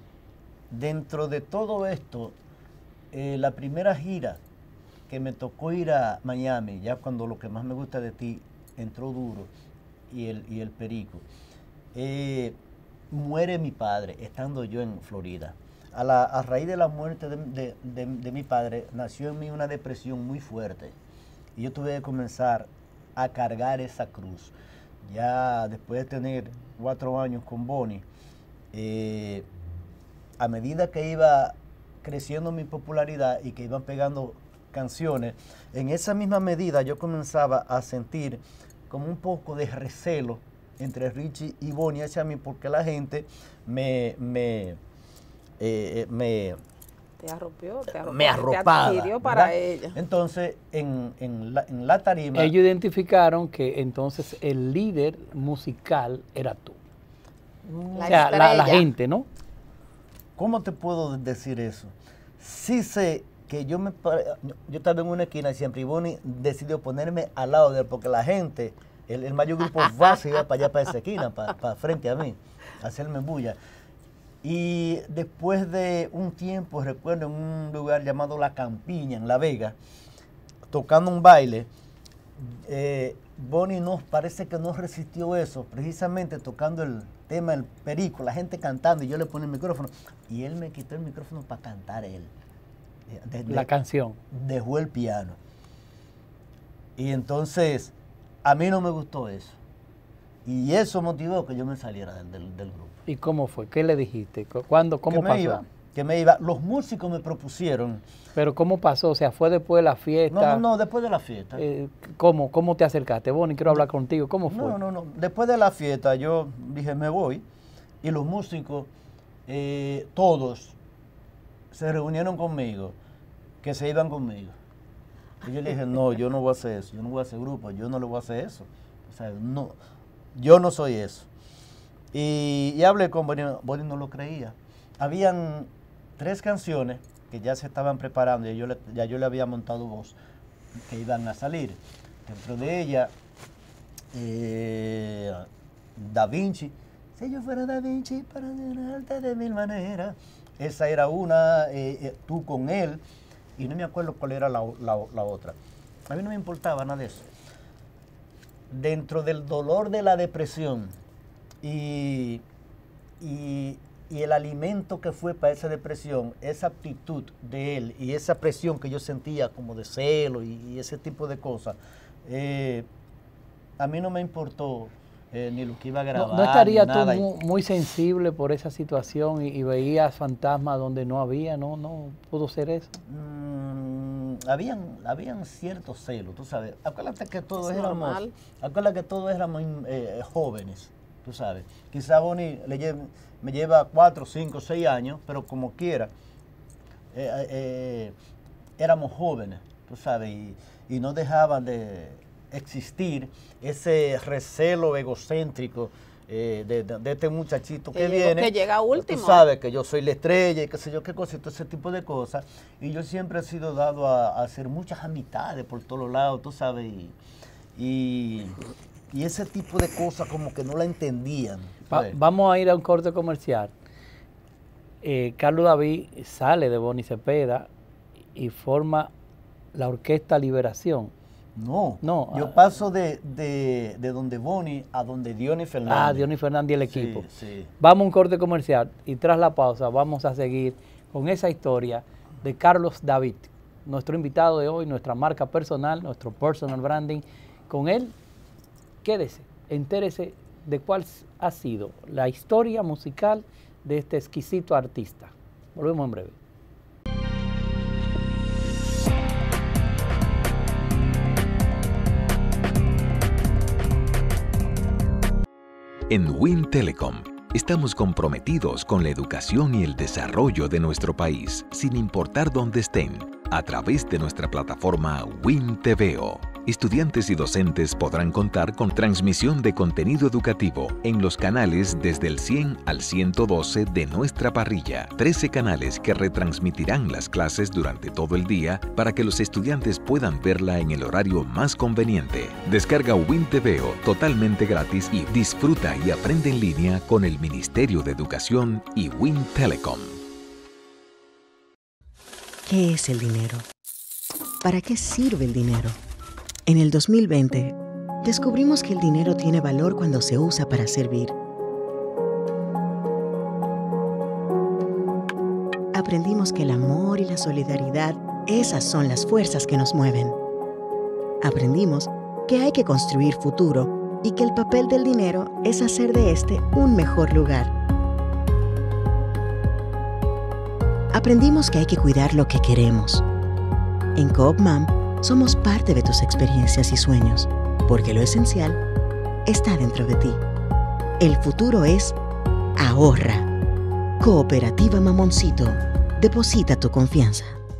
dentro de todo esto, eh, la primera gira que me tocó ir a Miami, ya cuando Lo que más me gusta de ti entró duro, y el, y el Perico, eh, muere mi padre, estando yo en Florida. A, la, a raíz de la muerte de, de- de- de mi padre, nació en mí una depresión muy fuerte. Y yo tuve que comenzar a cargar esa cruz. Ya después de tener cuatro años con Bonnie, eh, a medida que iba creciendo mi popularidad y que iban pegando canciones, en esa misma medida yo comenzaba a sentir como un poco de recelo entre Richie y Bonnie hacia mí, porque la gente me, me, eh, eh, me, Te arropió, te arropó, me te arropaba. adquirió para ¿verdad? ella. Entonces, en, en, la, en la tarima... Ellos identificaron que entonces el líder musical era tú. La o sea, la, la estrella. gente, ¿no? ¿Cómo te puedo decir eso? Sí sé que yo me pare- yo estaba en una esquina siempre y Bonnie decidió ponerme al lado de él porque la gente, el, el mayor grupo va, se iba para allá, para esa esquina, para, para frente a mí, a hacerme bulla. Y después de un tiempo, recuerdo en un lugar llamado La Campiña, en La Vega, tocando un baile, eh, Bonnie no, parece que no resistió eso, precisamente tocando el tema del Perico, la gente cantando y yo le ponía el micrófono y él me quitó el micrófono para cantar él. De- de- La canción. Dejó el piano. Y entonces, a mí no me gustó eso. Y eso motivó que yo me saliera del, del- del grupo. ¿Y cómo fue? ¿Qué le dijiste? ¿Cu- ¿Cuándo? ¿Cómo que me pasó? iba, que me iba. Los músicos me propusieron. Pero ¿cómo pasó? O sea, ¿fue después de la fiesta? No, no, no, después de la fiesta. Eh, ¿cómo, ¿Cómo te acercaste? Bonnie, quiero hablar contigo. ¿Cómo fue? No, no, no. Después de la fiesta yo dije, me voy. Y los músicos, eh, todos, se reunieron conmigo, que se iban conmigo. Y yo le dije, no, yo no voy a hacer eso, yo no voy a hacer grupo, yo no le voy a hacer eso. O sea, no, yo no soy eso. Y, y hablé con Bonnie, Bonnie no lo creía. Habían tres canciones que ya se estaban preparando y yo le, ya yo le había montado voz, que iban a salir. Dentro de ella, eh, Da Vinci, si yo fuera Da Vinci para llenarte de mil maneras. Esa era una, eh, eh, tú con él, y no me acuerdo cuál era la, la- la otra. A mí no me importaba nada de eso. Dentro del dolor de la depresión y, y, y el alimento que fue para esa depresión, esa actitud de él y esa presión que yo sentía como de celo y, y ese tipo de cosas, eh, a mí no me importó eh, ni lo que iba a grabar. ¿No, no estarías ni tú nada. mu- muy, sensible por esa situación y, y veías fantasmas donde no había? ¿No, no pudo ser eso? Mm, habían, habían ciertos celos, tú sabes. Acuérdate que todos Es éramos, normal. acuérdate que todos éramos eh, jóvenes. tú sabes. Quizá Bonnie le lleve, me lleva cuatro, cinco, seis años, pero como quiera, eh, eh, éramos jóvenes, tú sabes, y, y no dejaban de existir ese recelo egocéntrico eh, de, de, de este muchachito que, que llegó, viene. Que llega último. Tú sabes que yo soy la estrella y qué sé yo qué cosa, y todo ese tipo de cosas. Y yo siempre he sido dado a, a hacer muchas amistades por todos lados, tú sabes, y, y, y ese tipo de cosas como que no la entendían. Va, vamos a ir a un corte comercial. Eh, Carlos David sale de Bonnie Cepeda y forma la Orquesta Liberación. No, no yo ah, paso de, de, de donde Bonnie a donde Dionis Fernández. Ah, Dionis Fernández y el equipo. Sí, sí. Vamos a un corte comercial y tras la pausa vamos a seguir con esa historia de Carlos David, nuestro invitado de hoy, nuestra marca personal, nuestro personal branding. Con él, quédese, entérese de cuál ha sido la historia musical de este exquisito artista. Volvemos en breve. En Win Telecom estamos comprometidos con la educación y el desarrollo de nuestro país, sin importar dónde estén, a través de nuestra plataforma Win T V O. Estudiantes y docentes podrán contar con transmisión de contenido educativo en los canales desde el cien al ciento doce de nuestra parrilla. trece canales que retransmitirán las clases durante todo el día para que los estudiantes puedan verla en el horario más conveniente. Descarga Win T V O totalmente gratis y disfruta y aprende en línea con el Ministerio de Educación y Win Telecom. ¿Qué es el dinero? ¿Para qué sirve el dinero? En el dos mil veinte, descubrimos que el dinero tiene valor cuando se usa para servir. Aprendimos que el amor y la solidaridad, esas son las fuerzas que nos mueven. Aprendimos que hay que construir futuro y que el papel del dinero es hacer de este un mejor lugar. Aprendimos que hay que cuidar lo que queremos. En Coop Mam, somos parte de tus experiencias y sueños, porque lo esencial está dentro de ti. El futuro es ahorra. Cooperativa Mamoncito. Deposita tu confianza.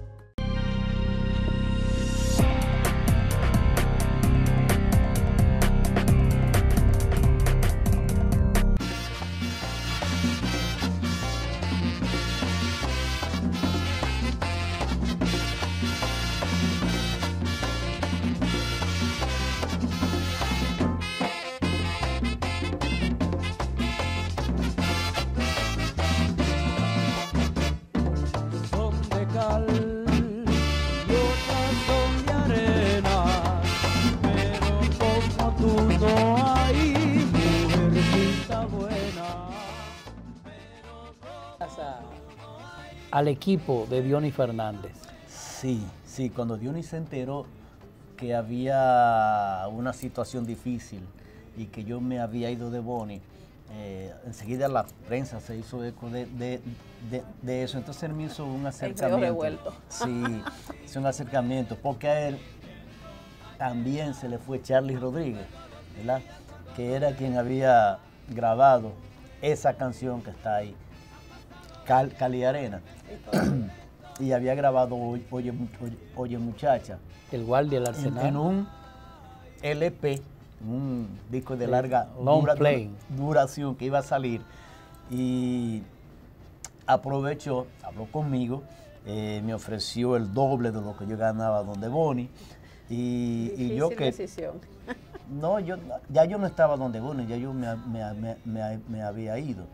Al equipo de Dionis Fernández. Sí, sí, cuando Dionis se enteró que había una situación difícil y que yo me había ido de Bonnie, eh, enseguida la prensa se hizo eco de, de, de, de eso, entonces él me hizo un acercamiento. El río revuelto. Sí, hizo un acercamiento, porque a él también se le fue Charlie Rodríguez, ¿verdad? Que era quien había grabado esa canción que está ahí, Cal, Cali Arena. Y había grabado Oye, Oye, Oye Muchacha. El Guardia del Arsenal. En, en un L P, un disco de sí, larga dura, duración que iba a salir. Y aprovechó, habló conmigo, eh, me ofreció el doble de lo que yo ganaba donde Bonnie. Y, y yo que... Decisión. No, yo, ya yo no estaba donde Bonnie, ya yo me, me, me, me, me había ido.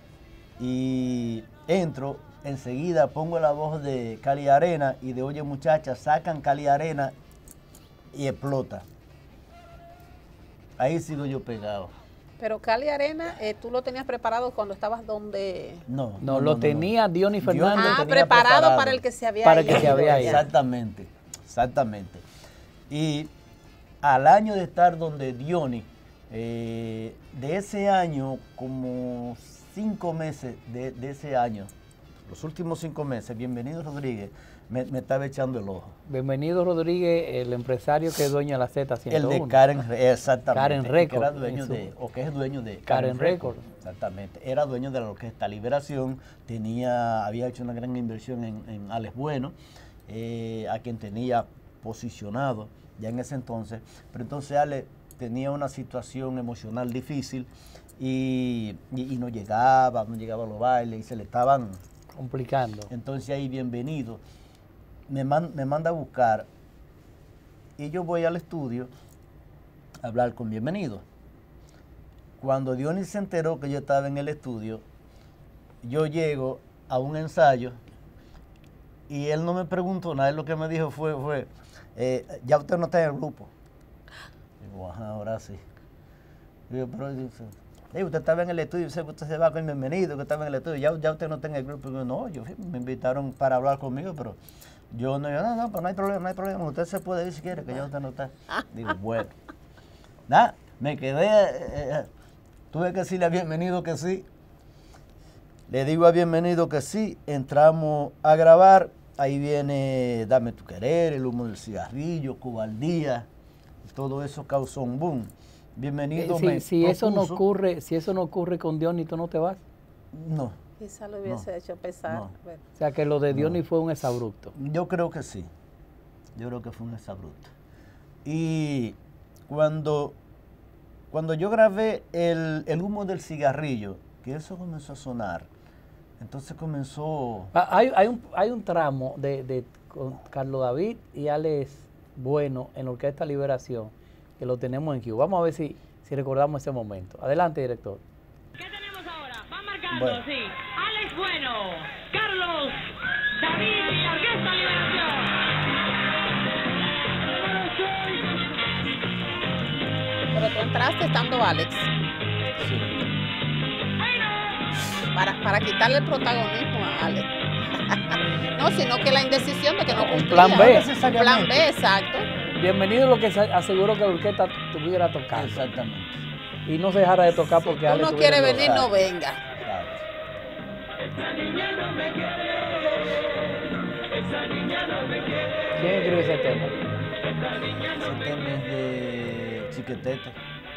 Y entro, enseguida pongo la voz de Cali Arena y de Oye Muchacha, sacan Cali Arena y explota. Ahí sigo yo pegado. Pero Cali Arena, eh, ¿tú lo tenías preparado cuando estabas donde...? No, no, no lo no, tenía no. Dionis Fernández. Ah, preparado, preparado para el que se había para ido. que se había ido. Exactamente, exactamente. Y al año de estar donde Dionis, eh, de ese año, como cinco meses de, de ese año, los últimos cinco meses, Bienvenido Rodríguez me, me estaba echando el ojo. Bienvenido Rodríguez, el empresario que es dueño de la Z ciento uno. El de Karen, exactamente. Karen que Records. era dueño de, o que es dueño de Karen Records. Exactamente. Era dueño de la Orquesta Liberación, tenía, había hecho una gran inversión en, en Alex Bueno, eh, a quien tenía posicionado ya en ese entonces. Pero entonces Alex tenía una situación emocional difícil y, y, y no llegaba, no llegaba a los bailes y se le estaban complicando. Entonces ahí Bienvenido me, man, me manda a buscar y yo voy al estudio a hablar con Bienvenido. Cuando Dionis se enteró que yo estaba en el estudio, yo llego a un ensayo y él no me preguntó nada, él lo que me dijo fue, fue eh, ya usted no está en el grupo. Digo, ajá, ahora sí. Digo, pero dice, hey, usted estaba en el estudio, dice que usted se va con Bienvenido, que estaba en el estudio, ya, ya usted no está en el grupo. Digo, no, yo, me invitaron para hablar conmigo, pero yo no, yo, no, no, pues no hay problema, no hay problema, usted se puede ir si quiere, que ya usted no está. Digo, bueno. Nada, me quedé, eh, tuve que decirle a Bienvenido que sí. Le digo a Bienvenido que sí, entramos a grabar, ahí viene Dame tu querer, El humo del cigarrillo, Cuba al día, todo eso causó un boom. Bienvenido. Eh, si, me si eso no propuso, ocurre, si eso no ocurre con Dionis, ¿tú no te vas? No. Quizá lo hubiese no, hecho pesar. no. Bueno. O sea que lo de Dionis No. fue un exabrupto. Yo creo que sí. Yo creo que fue un exabrupto. Y cuando, cuando yo grabé el, el humo del cigarrillo, que eso comenzó a sonar, entonces comenzó... Ah, Hay, hay, un, hay un tramo de, de con Carlos David y Alex Bueno en la Orquesta Liberación que lo tenemos en Q. Vamos a ver si, si recordamos ese momento. Adelante, director. ¿Qué tenemos ahora? Va marcando, Bueno. sí. Alex Bueno, Carlos David y la Orquesta Liberación. Pero tú entraste estando Alex, Sí. para, para quitarle el protagonismo a Alex. No, sino que la indecisión de que no Un cumplía. plan B. Un plan B, exacto. Bienvenido lo que se aseguró que la orquesta tuviera tocando. Exactamente. Y no se dejara de tocar porque Tú Alex no tuviera quieres que venir, tocar. no venga. Claro. ¿Quién escribe ese tema? Ese tema es de Chiquetete.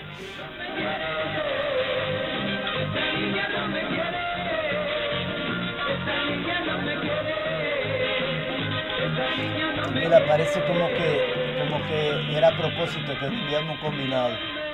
Mira, parece como que, como que era a propósito que lo habíamos combinado.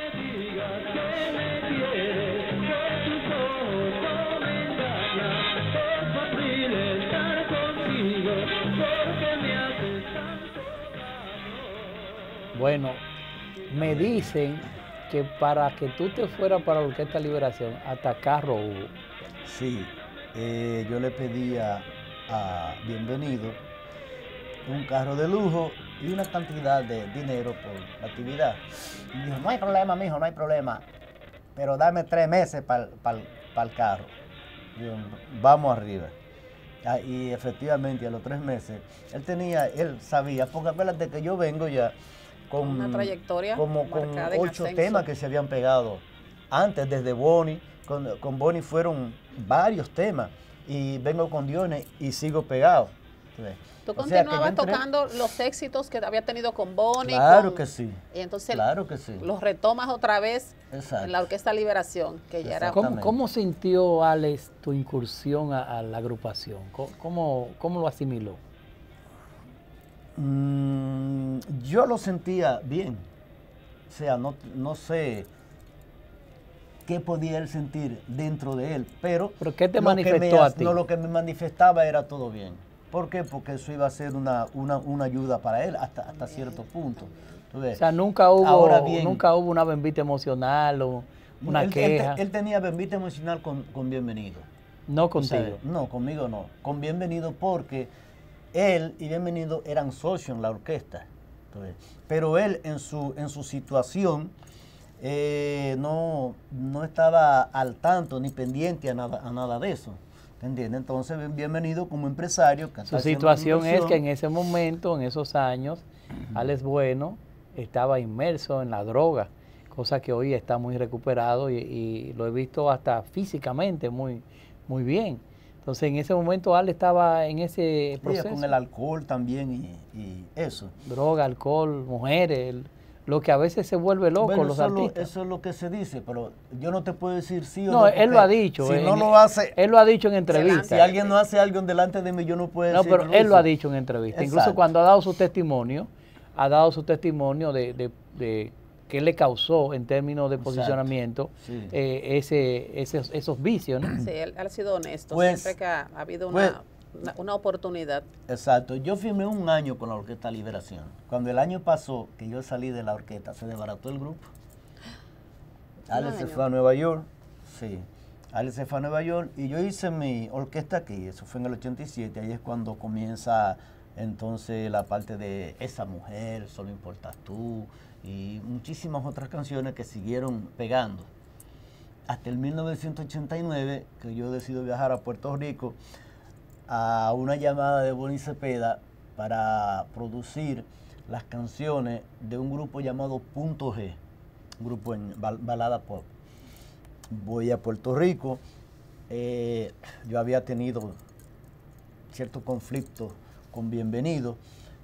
Bueno, me dicen que para que tú te fueras para la Orquesta Liberación, hasta carro hubo. Sí, eh, yo le pedía a Bienvenido un carro de lujo y una cantidad de dinero por la actividad. Y dijo, no hay problema, mijo, no hay problema, pero dame tres meses para el carro. Digo, vamos arriba. Ah, y efectivamente, a los tres meses, él tenía, él sabía, porque acuérdate que yo vengo ya con Una trayectoria como con marcada en ocho ascenso. temas que se habían pegado antes, desde Bonnie. Con, con Bonnie fueron varios temas y vengo con Dionis y sigo pegado. ¿Ves? Tú O sea, que yo continuabas entré- tocando los éxitos que había tenido con Bonnie. Claro con- que sí. Y entonces Claro que sí. los retomas otra vez Exacto. en la Orquesta Liberación, que ya era... Exacto. ¿Cómo, cómo sintió Alex tu incursión a, a la agrupación? ¿Cómo, cómo, cómo lo asimiló? Mm, yo lo sentía bien. O sea, no, no sé qué podía él sentir dentro de él, pero... ¿Pero qué te lo que manifestó me ha- a ti? No, lo que me manifestaba era todo bien. ¿Por qué? Porque eso iba a ser una, una, una ayuda para él hasta, hasta cierto punto. ¿Tú ves? O sea, nunca hubo, Ahora bien, nunca hubo una bembita emocional o una él, él queja. te- él tenía bembita emocional con, con Bienvenido. no O sea, contigo. no, conmigo no. Con Bienvenido porque él y Bienvenido eran socios en la orquesta. ¿Tú ves? Pero él en su, en su situación eh, no, no estaba al tanto ni pendiente a nada, a nada de eso. ¿Te entiendes? Entonces, Bienvenido como empresario. Que Su está haciendo situación es inversión, que en ese momento, en esos años, Alex Bueno estaba inmerso en la droga, cosa que hoy está muy recuperado y, y lo he visto hasta físicamente muy, muy bien. Entonces, en ese momento, Ale estaba en ese proceso. Sí, con el alcohol también y, y eso. Droga, alcohol, mujeres, el, lo que a veces se vuelve loco bueno, los eso artistas. Lo, eso es lo que se dice, pero yo no te puedo decir sí o no. no. Él lo ha dicho. Si en, no lo hace... Él lo ha dicho en entrevistas. Si alguien no hace algo delante de mí, yo no puedo no, decir... No, pero lo él hizo. lo ha dicho en entrevistas. Incluso cuando ha dado su testimonio, ha dado su testimonio de, de, de qué le causó en términos de posicionamiento sí. eh, ese, ese, esos vicios, ¿no? Sí, él, él ha sido honesto, pues, siempre que ha, ha habido una, pues, una, una oportunidad. Exacto, yo firmé un año con la Orquesta Liberación. Cuando el año pasó, que yo salí de la orquesta, se desbarató el grupo. Alex se fue a Nueva York, sí, Alex se fue a Nueva York y yo hice mi orquesta aquí, eso fue en el ochenta y siete, ahí es cuando comienza entonces la parte de Esa Mujer, Solo Importas Tú, y muchísimas otras canciones que siguieron pegando. Hasta el mil novecientos ochenta y nueve, que yo decido viajar a Puerto Rico, a una llamada de Bonnie Cepeda para producir las canciones de un grupo llamado Punto G, un grupo en bal balada pop. Voy a Puerto Rico, eh, yo había tenido cierto conflicto con Bienvenido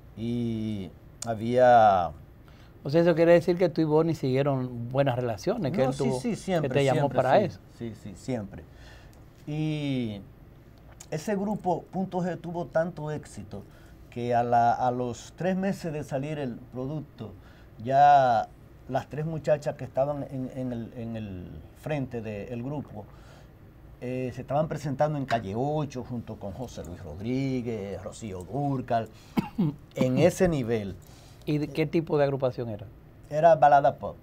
y había... O sea, eso quiere decir que tú y Bonnie siguieron buenas relaciones, que no, él tuvo, sí, sí, siempre, que te llamó siempre, para sí, eso. Sí, sí, siempre. Y ese grupo, Punto G, tuvo tanto éxito que a, la, a los tres meses de salir el producto, ya las tres muchachas que estaban en, en, el, en el frente del grupo, eh, se estaban presentando en Calle ocho junto con José Luis Rodríguez, Rocío Dúrcal, en ese nivel. ¿Y de qué tipo de agrupación era? Era balada pop.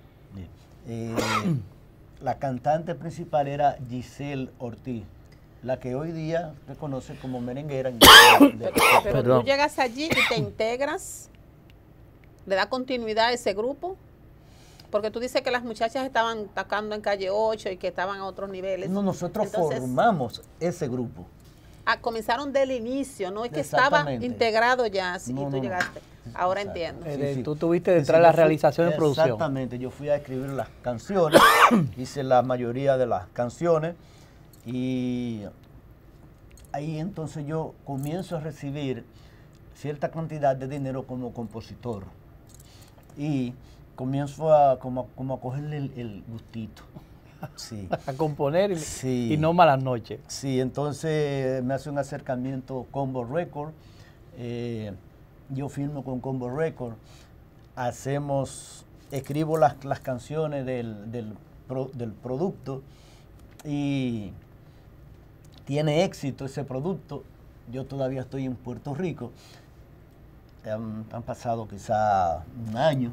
Eh, la cantante principal era Giselle Ortiz, la que hoy día se conoce como merenguera. De, de, pero pero tú llegas allí y te integras, le da continuidad a ese grupo, porque tú dices que las muchachas estaban tocando en Calle ocho y que estaban a otros niveles. No, nosotros Entonces, formamos ese grupo. Ah, comenzaron del inicio, no es que estaba integrado ya, sí, no, y tú no, llegaste. Ahora exacto. entiendo. Eh, sí, tú tuviste detrás de la realización y producción. Exactamente, yo fui a escribir las canciones, hice la mayoría de las canciones y ahí entonces yo comienzo a recibir cierta cantidad de dinero como compositor y comienzo a como, como a cogerle el, el gustito. Sí. A componer y, sí. y no malas noches. Sí, entonces me hace un acercamiento Combo Record. Eh, yo firmo con Combo Record. Hacemos, escribo las, las canciones del, del, pro, del producto y tiene éxito ese producto. Yo todavía estoy en Puerto Rico. Han, han pasado quizá un año.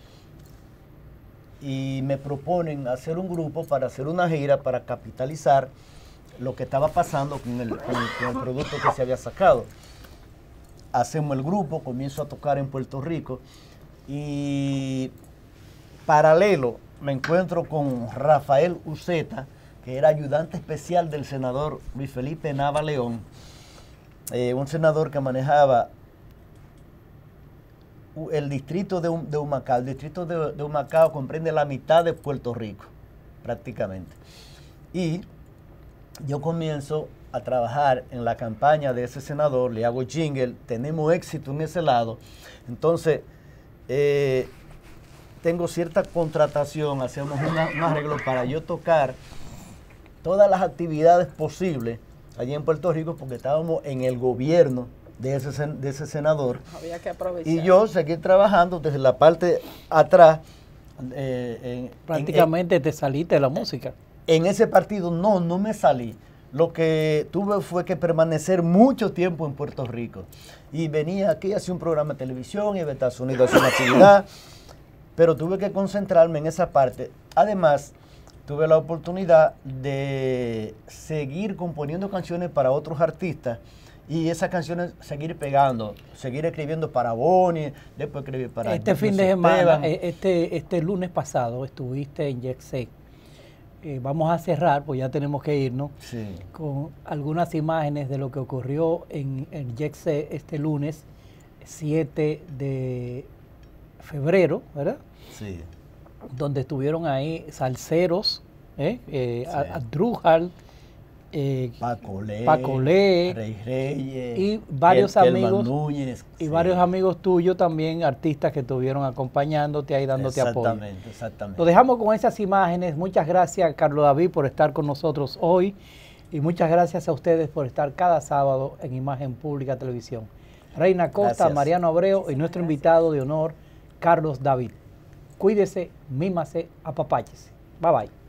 Y me proponen hacer un grupo para hacer una gira para capitalizar lo que estaba pasando con el, con, con el producto que se había sacado. Hacemos el grupo, comienzo a tocar en Puerto Rico y paralelo me encuentro con Rafael Uceta, que era ayudante especial del senador Luis Felipe Nava León, eh, un senador que manejaba el distrito de, de Humacao. El distrito de, de Humacao comprende la mitad de Puerto Rico, prácticamente. Y yo comienzo a trabajar en la campaña de ese senador, le hago jingle, tenemos éxito en ese lado. Entonces, eh, tengo cierta contratación, hacemos una, un arreglo para yo tocar todas las actividades posibles allí en Puerto Rico, porque estábamos en el gobierno de ese, de ese senador. Había que aprovechar. Y yo seguí trabajando desde la parte atrás. Eh, en, Prácticamente en, te saliste de la música. En ese partido no, no me salí. Lo que tuve fue que permanecer mucho tiempo en Puerto Rico. Y venía aquí, hacía un programa de televisión, iba a Estados Unidos a hacer una actividad, pero tuve que concentrarme en esa parte. Además, tuve la oportunidad de seguir componiendo canciones para otros artistas y esas canciones seguir pegando, seguir escribiendo para Bonnie, después escribir para... Este fin de semana, este, este lunes pasado estuviste en Yexec. Eh, vamos a cerrar, pues ya tenemos que irnos, sí, con algunas imágenes de lo que ocurrió en, en Yexec este lunes, siete de febrero, ¿verdad? Sí. Donde estuvieron ahí salseros, ¿eh? Eh, sí. Adrújal, Eh, Paco Lee, Paco Lee Rey Reyes, y varios Kel, amigos Núñez, y sí. varios amigos tuyos también, artistas que estuvieron acompañándote ahí, dándote apoyo. Exactamente, exactamente. Lo dejamos con esas imágenes. Muchas gracias, Carlos David, por estar con nosotros hoy y muchas gracias a ustedes por estar cada sábado en Imagen Pública Televisión. Reina Costa, Gracias. Mariano Abreu y nuestro invitado de honor, Carlos David. Cuídese, mímase, apapáchese. Bye bye.